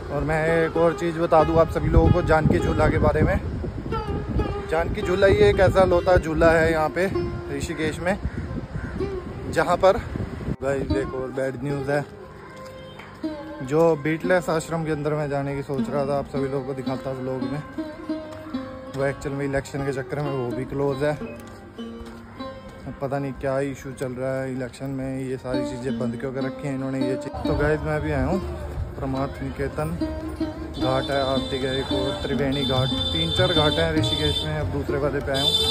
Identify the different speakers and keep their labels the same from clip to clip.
Speaker 1: और मैं एक और चीज़ बता दूं आप सभी लोगों को जानकी झूला के बारे में। जानकी झूला ये एक ऐसा लोता झूला है यहाँ पे ऋषिकेश में, जहाँ पर गाइस देखो और बैड न्यूज़ है, जो बीटलेस आश्रम के अंदर मैं जाने की सोच रहा था, आप सभी लोगों को दिखाता व्लॉग में, वो एक्चुअल में इलेक्शन के चक्कर में वो भी क्लोज है। पता नहीं क्या इशू चल रहा है इलेक्शन में, ये सारी चीज़ें बंद क्यों कर रखी हैं इन्होंने ये चीज़। तो गाइस मैं भी आया हूँ परमार्थ निकेतन, घाट है आरती गए को, त्रिवेणी घाट, 3-4 घाट हैं ऋषिकेश में, अब दूसरे वाले पे आया हूँ।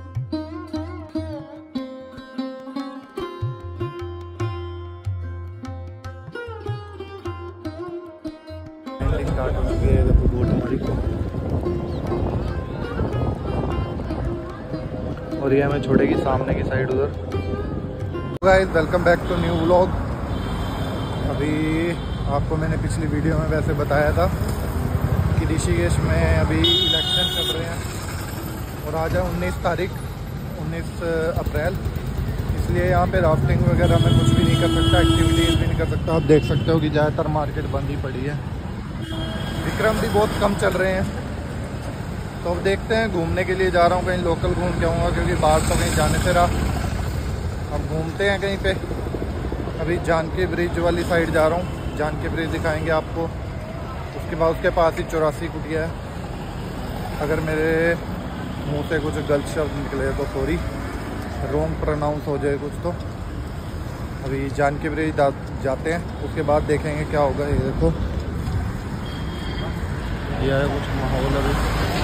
Speaker 1: स्टार्ट हो चुकी है बोट हमारी, और ये हमें छोड़ेगी सामने की साइड उधर। Guys welcome back to new vlog. अभी आपको मैंने पिछली वीडियो में वैसे बताया था कि ऋषिकेश में अभी इलेक्शन चल रहे हैं और आज है 19 अप्रैल, इसलिए यहाँ पे राफ्टिंग वगैरह में कुछ भी नहीं कर सकता, एक्टिविटीज़ भी नहीं कर सकता। आप देख सकते हो कि ज़्यादातर मार्केट बंद ही पड़ी है, विक्रम भी बहुत कम चल रहे हैं। तो अब देखते हैं, घूमने के लिए जा रहा हूँ, कहीं लोकल घूम के आऊँगा क्योंकि बाहर तो कहीं जाने से रहा। अब घूमते हैं कहीं पे, अभी जानकी ब्रिज वाली साइड जा रहा हूँ, जानकी ब्रिज दिखाएंगे आपको। उसके बाद उसके पास ही 84 कुटिया है। अगर मेरे मुंह से कुछ गलत शब्द निकले तो सॉरी, रॉन्ग प्रोनाउंस हो जाए कुछ तो। अभी जानकी ब्रिज जाते हैं, उसके बाद देखेंगे क्या होगा। ये देखो यह है कुछ माहौल, अभी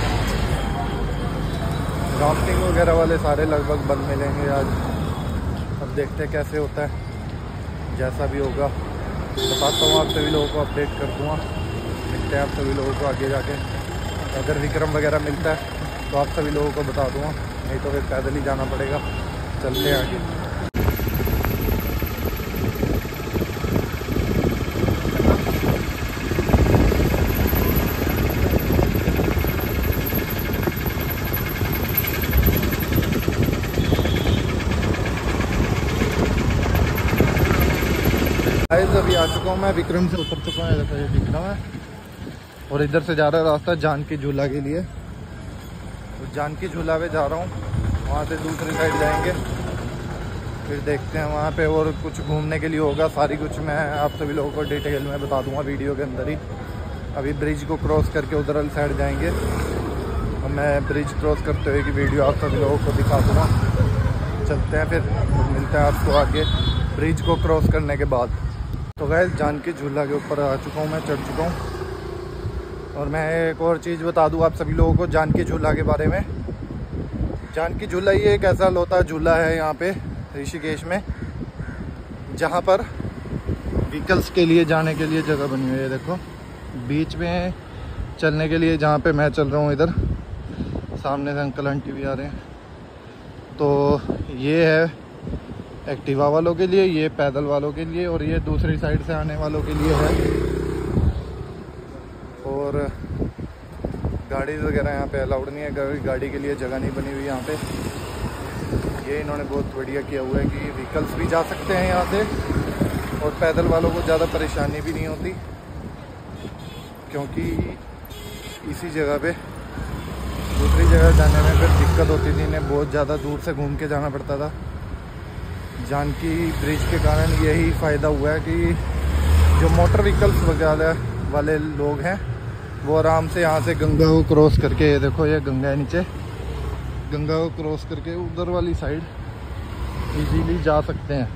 Speaker 1: राफ्टिंग वगैरह वाले सारे लगभग बंद मिलेंगे आज। अब देखते हैं कैसे होता है, जैसा भी होगा बताता हूँ आप सभी लोगों को, अपडेट कर दूँगा। मिलते हैं आप सभी लोगों को आगे जाके, अगर विक्रम वगैरह मिलता है तो आप सभी लोगों को बता दूँगा, नहीं तो फिर पैदल ही जाना पड़ेगा। चलते हैं आगे। अभी आ चुका हूँ मैं, विक्रम से उतर चुका हूँ, देखो ये विक्रम है, और इधर से जा रहा है रास्ता जानकी झूला के लिए। तो जानकी झूला पे जा रहा हूँ, वहाँ से दूसरी साइड जाएंगे, फिर देखते हैं वहाँ पे और कुछ घूमने के लिए होगा। सारी कुछ मैं आप सभी लोगों को डिटेल में बता दूँगा वीडियो के अंदर ही। अभी ब्रिज को क्रॉस करके उधर वाली साइड जाएंगे, और मैं ब्रिज क्रॉस करते हुए की वीडियो आप सभी लोगों को दिखा दूँगा। चलते हैं फिर, मिलते हैं आपको आगे ब्रिज को क्रॉस करने के बाद। तो गाइस जानकी झूला के ऊपर आ चुका हूँ मैं, चढ़ चुका हूँ। और मैं एक और चीज़ बता दूँ आप सभी लोगों को जानकी झूला के बारे में। जानकी झूला ये एक ऐसा लोता झूला है यहाँ पे ऋषिकेश में, जहाँ पर व्हीकल्स के लिए जाने के लिए जगह बनी हुई है। देखो बीच में चलने के लिए, जहाँ पे मैं चल रहा हूँ इधर सामने से अंकल आंटी भी आ रहे हैं। तो ये है एक्टिवा वालों के लिए, ये पैदल वालों के लिए, और ये दूसरी साइड से आने वालों के लिए है। और गाड़ी वगैरह यहाँ पे अलाउड नहीं है, गाड़ी के लिए जगह नहीं बनी हुई यहाँ पे। ये इन्होंने बहुत बढ़िया किया हुआ है कि व्हीकल्स भी जा सकते हैं यहाँ से, और पैदल वालों को ज़्यादा परेशानी भी नहीं होती, क्योंकि इसी जगह पे दूसरी जगह जाने में फिर दिक्कत होती थी, इन्हें बहुत ज़्यादा दूर से घूम के जाना पड़ता था। जानकी ब्रिज के कारण यही फ़ायदा हुआ है कि जो मोटर व्हीकल्स वगैरह वाले लोग हैं वो आराम से यहाँ से गंगा को क्रॉस करके, ये देखो ये गंगा है नीचे, गंगा को क्रॉस करके उधर वाली साइड इजीली जा सकते हैं।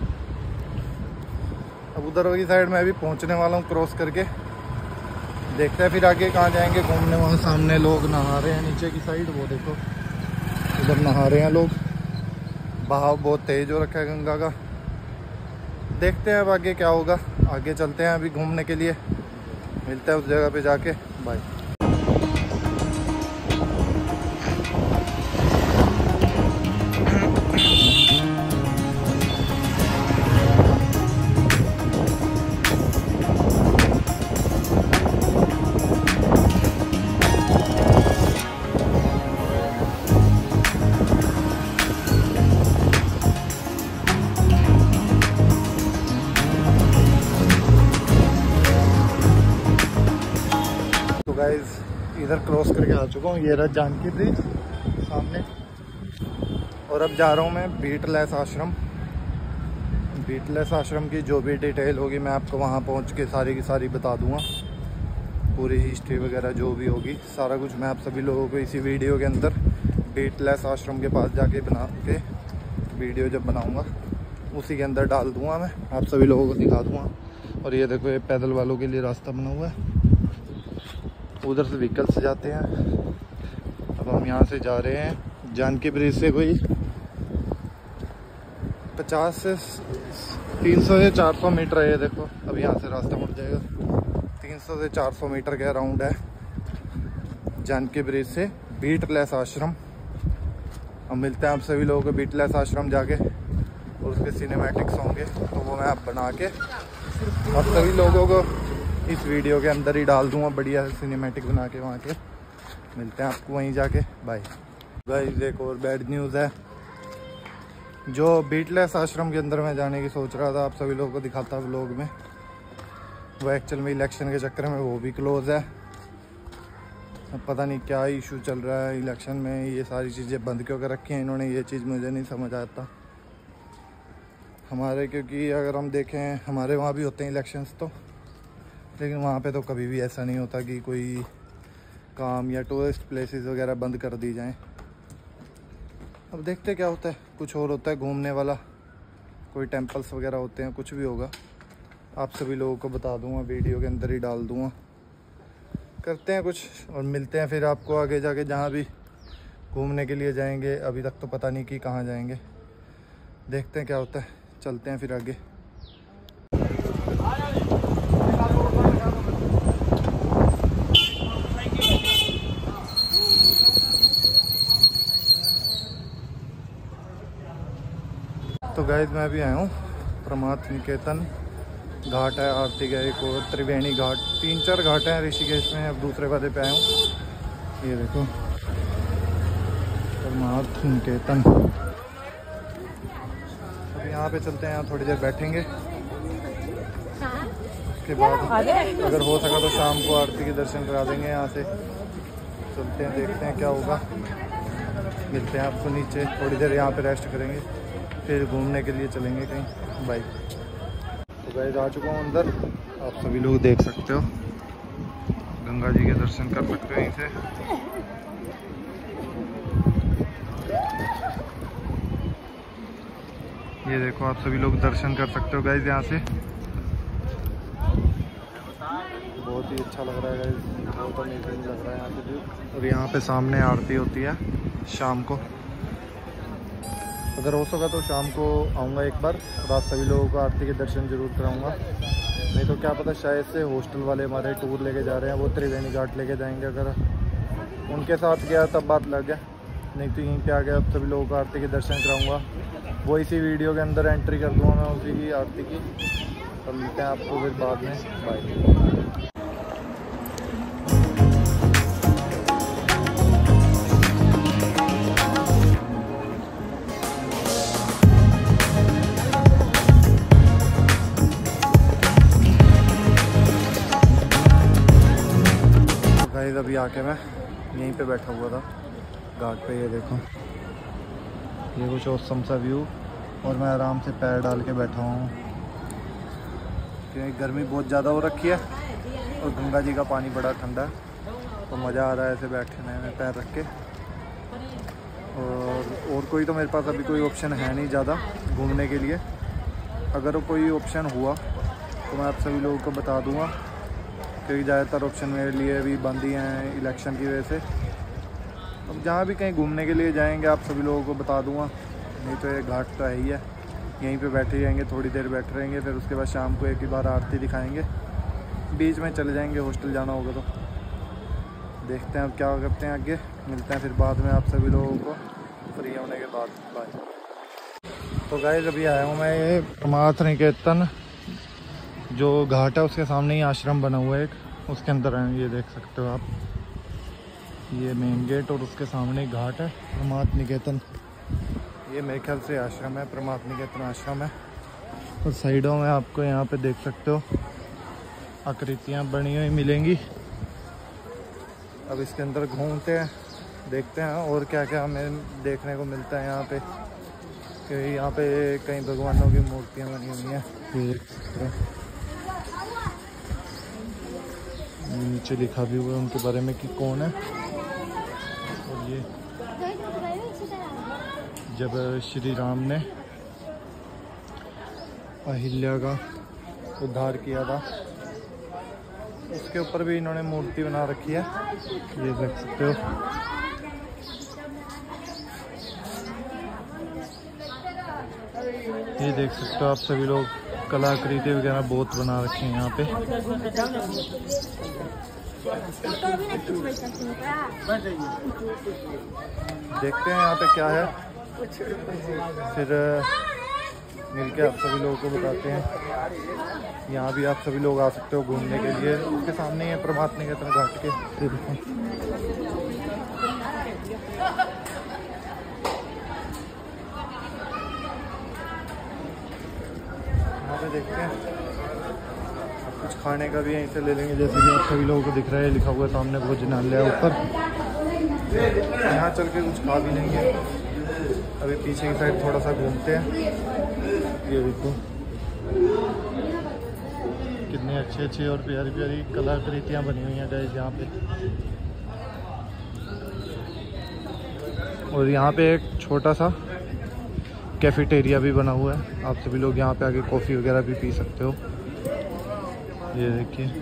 Speaker 1: अब उधर वाली साइड मैं भी पहुँचने वाला हूँ क्रॉस करके, देखते हैं फिर आगे कहाँ जाएंगे घूमने। वहाँ सामने लोग नहा रहे हैं, नीचे की साइड वो देखो उधर नहा रहे हैं लोग, बहाव बहुत तेज हो रखा है गंगा का। देखते हैं अब आगे क्या होगा, आगे चलते हैं अभी घूमने के लिए, मिलते हैं उस जगह पे जाके। बाय। गाइस इधर क्रॉस करके आ चुका हूँ, ये रहा जानकी ब्रिज सामने। और अब जा रहा हूँ मैं बीटलेस आश्रम। बीटलेस आश्रम की जो भी डिटेल होगी मैं आपको वहाँ पहुँच के सारी की सारी बता दूँगा। पूरी हिस्ट्री वगैरह जो भी होगी सारा कुछ मैं आप सभी लोगों को इसी वीडियो के अंदर बीटलेस आश्रम के पास जाके बना के वीडियो जब बनाऊँगा उसी के अंदर डाल दूँगा, मैं आप सभी लोगों को दिखा दूँगा। और ये देखो ये पैदल वालों के लिए रास्ता बना हुआ है, उधर से व्हीकल से जाते हैं। अब हम यहाँ से जा रहे हैं जानकी ब्रिज से कोई 50 से 300 से 400 मीटर है। ये देखो अब यहाँ से रास्ता मुड़ जाएगा। 300 से 400 मीटर के अराउंड है जानकी ब्रिज से बीटलेस आश्रम। हम मिलते हैं आप सभी लोगों को बीटलेस आश्रम जाके, और उसके सिनेमैटिक्स होंगे तो वो मैं आप बना के आप सभी लोगों को इस वीडियो के अंदर ही डाल दूंगा, बढ़िया सिनेमैटिक बना के वहाँ के। मिलते हैं आपको वहीं जाके, बाय। गाइस एक और बैड न्यूज़ है, जो बीटलेस आश्रम के अंदर मैं जाने की सोच रहा था आप सभी लोगों को दिखाता व्लॉग में, वो एक्चुअल में इलेक्शन के चक्कर में वो भी क्लोज़ है। अब पता नहीं क्या इशू चल रहा है इलेक्शन में, ये सारी चीज़ें बंद क्यों कर रखी हैं इन्होंने, ये चीज़ मुझे नहीं समझ आता हमारे। क्योंकि अगर हम देखें हमारे वहाँ भी होते हैं इलेक्शंस तो, लेकिन वहाँ पे तो कभी भी ऐसा नहीं होता कि कोई काम या टूरिस्ट प्लेसेस वगैरह बंद कर दी जाएं। अब देखते क्या होता है, कुछ और होता है घूमने वाला, कोई टेंपल्स वगैरह होते हैं, कुछ भी होगा आप सभी लोगों को बता दूंगा, वीडियो के अंदर ही डाल दूंगा। करते हैं कुछ और मिलते हैं फिर आपको आगे जाके, जहाँ भी घूमने के लिए जाएंगे। अभी तक तो पता नहीं कि कहाँ जाएंगे, देखते हैं क्या होता है, चलते हैं फिर आगे। तो गाइस मैं भी आया हूँ परमार्थ निकेतन, घाट है आरती का एक और, त्रिवेणी घाट, 3-4 घाट हैं ऋषिकेश में। अब दूसरे वाले पे आया हूँ, ये देखो परमार्थ निकेतन। अब यहाँ पे चलते हैं, यहाँ थोड़ी देर बैठेंगे, उसके बाद अगर हो सका तो शाम को आरती के दर्शन करा देंगे। यहाँ से चलते हैं, देखते हैं क्या होगा। मिलते हैं आपको नीचे, थोड़ी देर यहाँ पे रेस्ट करेंगे, फिर घूमने के लिए चलेंगे कहीं, बाइक। तो गाइस आ चुका हूँ अंदर, आप सभी लोग देख सकते हो, गंगा जी के दर्शन कर सकते हो यहीं से। ये देखो आप सभी लोग दर्शन कर सकते हो गाइस यहाँ से, बहुत ही अच्छा लग रहा है गाइस, बहुत अमेजिंग लग रहा है यहाँ पे व्यू। और यहाँ पे सामने आरती होती है शाम को, अगर हो सका तो शाम को आऊँगा एक बार और आप सभी लोगों को आरती के दर्शन जरूर कराऊँगा। नहीं तो क्या पता शायद से हॉस्टल वाले हमारे टूर लेके जा रहे हैं, वो त्रिवेणी घाट लेके जाएंगे, अगर उनके साथ गया तब बात लग गया, नहीं तो यहीं पे आ गया। आप सभी लोगों को आरती के दर्शन कराऊँगा, वो इसी वीडियो के अंदर एंट्री कर दूँगा मैं उसी की आरती की। तो मिलते हैं आपको फिर बाद में, बाय। अभी आके मैं यहीं पे बैठा हुआ था घाट पे, ये देखो ये कुछ औसम सा व्यू, और मैं आराम से पैर डाल के बैठा हूँ क्योंकि गर्मी बहुत ज़्यादा हो रखी है और गंगा जी का पानी बड़ा ठंडा है, तो मज़ा आ रहा है ऐसे बैठने में पैर रख के। और कोई तो मेरे पास अभी कोई ऑप्शन है नहीं ज़्यादा घूमने के लिए, अगर कोई ऑप्शन हुआ तो मैं आप सभी लोगों को बता दूँगा, क्योंकि ज़्यादातर ऑप्शन मेरे लिए अभी बंद ही हैं इलेक्शन की वजह से। अब जहाँ भी कहीं घूमने के लिए जाएंगे आप सभी लोगों को बता दूंगा, नहीं तो ये घाट तो है ही है, यहीं पे बैठे रहेंगे, थोड़ी देर बैठे रहेंगे, फिर उसके बाद शाम को एक ही बार आरती दिखाएंगे, बीच में चले जाएंगे हॉस्टल जाना होगा तो। देखते हैं अब क्या करते हैं आगे, मिलते हैं फिर बाद में आप सभी लोगों को फ्री होने के बाद, बाय। तो गाइस अभी आया हूँ मैं ये परमार्थ निकेतन, जो घाट है उसके सामने ही आश्रम बना हुआ है एक, उसके अंदर है, ये देख सकते हो आप, ये मेन गेट और उसके सामने घाट है परमार्थ निकेतन। ये मेरे ख्याल से आश्रम है, परमार्थ निकेतन आश्रम है। और साइडों में आपको यहाँ पे देख सकते हो आकृतियाँ बनी हुई मिलेंगी, अब इसके अंदर घूमते हैं, देखते हैं और क्या क्या हमें देखने को मिलता है यहाँ पे। कि यहाँ पे कई भगवानों की मूर्तियाँ बनी हुई हैं, नीचे लिखा भी हुआ है उनके बारे में कि कौन है। और ये जब श्री राम ने अहिल्या का उद्धार किया था, उसके ऊपर भी इन्होंने मूर्ति बना रखी है, ये देख सकते हो। ये देख सकते हो आप सभी लोग, कलाकृति वगैरह बहुत बना रखी है यहाँ पे। देखते हैं यहाँ पे क्या है, फिर मिलके आप सभी लोगों को बताते हैं। यहाँ भी आप सभी लोग आ सकते हो घूमने के लिए। उसके सामने है प्रभात निकेतन घाट के। यहाँ पे देखते हैं, कुछ खाने का भी यहीं से ले लेंगे। जैसे कि आप सभी लोगों को दिख रहा है, लिखा हुआ है सामने भोजनालय ऊपर। यहाँ चल के कुछ खा भी लेंगे। अभी पीछे की साइड थोड़ा सा घूमते हैं। ये देखो कितनी अच्छी अच्छी और प्यारी प्यारी कलाकृतियाँ बनी हुई हैं गाइस यहाँ पे। और यहाँ पे एक छोटा सा कैफेटेरिया भी बना हुआ है। आप सभी लोग यहाँ पे आके कॉफ़ी वगैरह भी पी सकते हो। ये देखिए,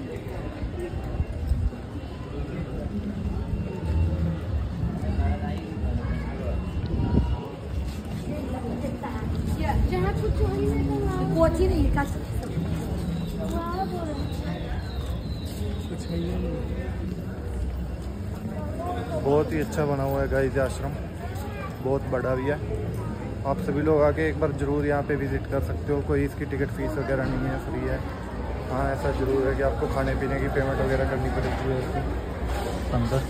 Speaker 1: बहुत ही अच्छा बना हुआ है गाइस आश्रम, बहुत बड़ा भी है। आप सभी लोग आके एक बार ज़रूर यहाँ पे विज़िट कर सकते हो। कोई इसकी टिकट फीस वगैरह नहीं है, फ्री है। हाँ, ऐसा ज़रूर है कि आपको खाने पीने की पेमेंट वगैरह करनी पड़ेगी अंदर।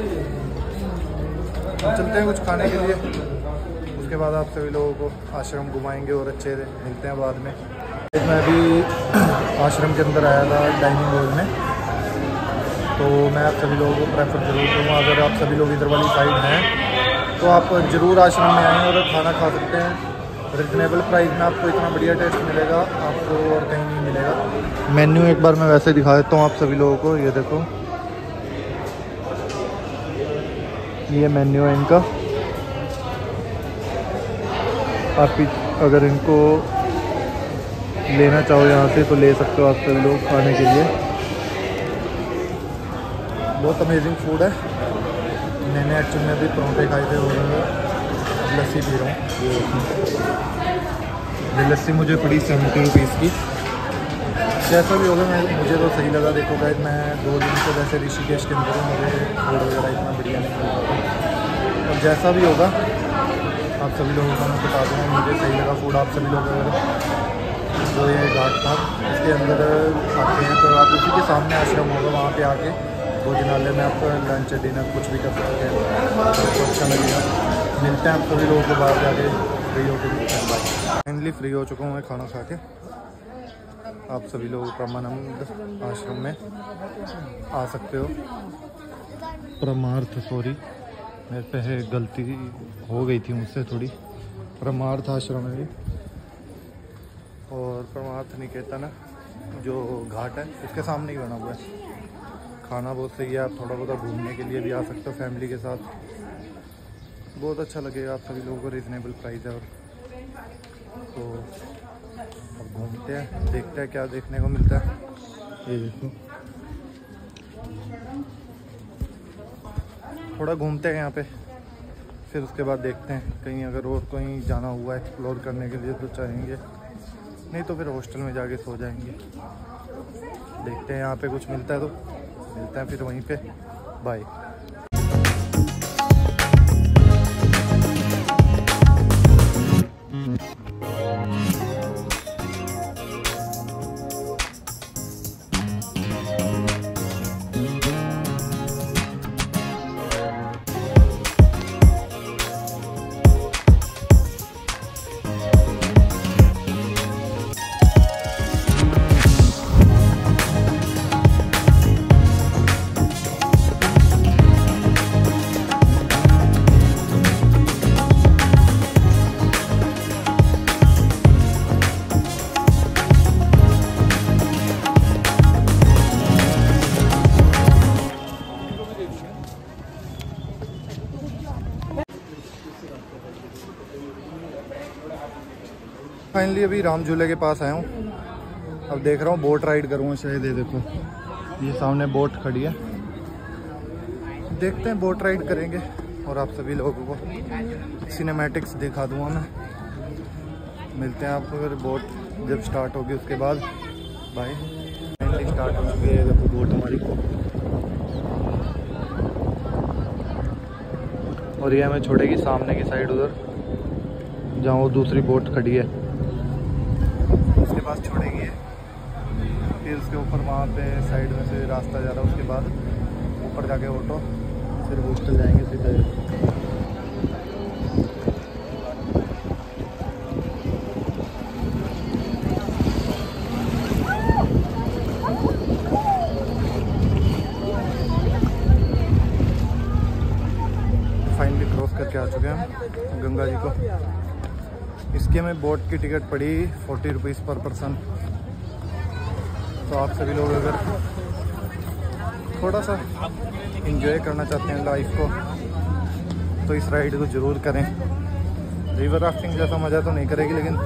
Speaker 1: चलते हैं कुछ खाने के लिए, उसके बाद आप सभी लोगों को आश्रम घुमाएंगे और अच्छे मिलते हैं बाद में। मैं अभी आश्रम के अंदर आया था डाइनिंग हॉल में, तो मैं आप सभी लोगों को प्रेफर ज़रूर करूँगा, अगर आप सभी लोग इधर वाली साइड हैं तो आप ज़रूर आश्रम में आएँ और खाना खा सकते हैं। रिजनेबल प्राइस में आपको इतना बढ़िया टेस्ट मिलेगा, आपको और कहीं नहीं मिलेगा। मेन्यू एक बार मैं वैसे दिखा देता हूँ आप सभी लोगों को। ये देखो, ये मेन्यू है इनका। आप अगर इनको लेना चाहो यहाँ से तो ले सकते हो आप सभी लोग खाने के लिए। बहुत अमेजिंग फूड है। मैंने एक्चुअली में भी परोंठे खाए थे और लस्सी पी रहा हूँ। ये लस्सी मुझे पड़ी 70 रुपीज़ की। जैसा भी होगा, मुझे तो सही लगा। देखो गाइस, मैं 2 दिन से वैसे ऋषिकेश के अंदर हूँ, मुझे फूड वगैरह इतना बढ़िया नहीं लगा। और जैसा भी होगा आप सभी लोगों को मैं बता दूँगा, मुझे सही लगा फूड। आप सभी लोग जो ये घाट था इसके अंदर आते हैं तो आप उसी के सामने आश्रम होगा, वहाँ पे आके भोजनालय में आप लंच डिनर कुछ भी कर सकते हैं। तो अच्छा लगेगा। मिलते हैं आप सभी लोगों को बाहर जाके फ्री होकर मिलते हैं। बाय। फाइनली फ्री हो चुका हूँ मैं खाना खा के। आप सभी लोग परमानंद आश्रम में आ सकते हो। परमार्थ, सॉरी मेरे पे गलती हो गई थी मुझसे थोड़ी। परमार्थ आश्रम है और परमार्थ निकेतन जो घाट है इसके सामने ही बना हुआ है। खाना बहुत सही है। आप थोड़ा बहुत घूमने के लिए भी आ सकते हो फैमिली के साथ, बहुत अच्छा लगेगा आप सभी लोगों को। रीज़नेबल प्राइस है। और तो अब घूमते हैं, देखते हैं क्या देखने को मिलता है। ये देखो, थोड़ा घूमते हैं यहाँ पे, फिर उसके बाद देखते हैं कहीं अगर और कहीं जाना हुआ एक्सप्लोर करने के लिए तो चाहेंगे, नहीं तो फिर हॉस्टल में जाके सो जाएंगे। देखते हैं यहाँ पे कुछ मिलता है तो मिलते हैं फिर वहीं पे। बाय। फाइनली अभी राम झूले के पास आया हूँ। अब देख रहा हूँ बोट राइड करूँगा शायद। ये देखो ये सामने बोट खड़ी है, देखते हैं बोट राइड करेंगे और आप सभी लोगों को सिनेमैटिक्स दिखा दूँगा मैं। मिलते हैं आपको फिर बोट जब स्टार्ट होगी उसके बाद। बाय। फाइनली स्टार्ट हो चुकी है देखो बोट हमारी, और ये हमें छोड़ेगी सामने की साइड उधर जहाँ वो दूसरी बोट खड़ी है, उसके पास छोड़ेगी है। फिर उसके ऊपर वहाँ पे साइड में से रास्ता जा रहा है, उसके बाद ऊपर जाके ऑटो, फिर हॉस्टल जाएंगे सीधे। फाइनली क्रॉस करके आ चुके हैं हम गंगा जी को। इसकी हमें बोट की टिकट पड़ी 40 रुपीज़ पर पर्सन। तो आप सभी लोग अगर थोड़ा सा इंजॉय करना चाहते हैं लाइफ को तो इस राइड को ज़रूर करें। रिवर राफ्टिंग जैसा मज़ा तो नहीं करेगी, लेकिन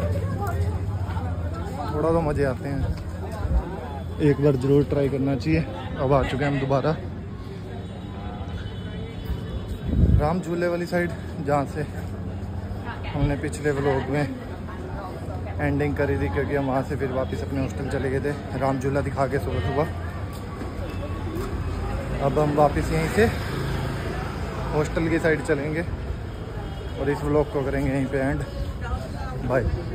Speaker 1: थोड़ा तो मज़े आते हैं, एक बार ज़रूर ट्राई करना चाहिए। अब आ चुके हैं हम दोबारा राम झूले वाली साइड, जहाँ से हमने पिछले व्लॉग में एंडिंग करी थी, क्योंकि हम वहाँ से फिर वापस अपने हॉस्टल चले गए थे राम झूला दिखा के सुबह सुबह। अब हम वापस यहीं से हॉस्टल की साइड चलेंगे और इस व्लॉग को करेंगे यहीं पे एंड। बाय।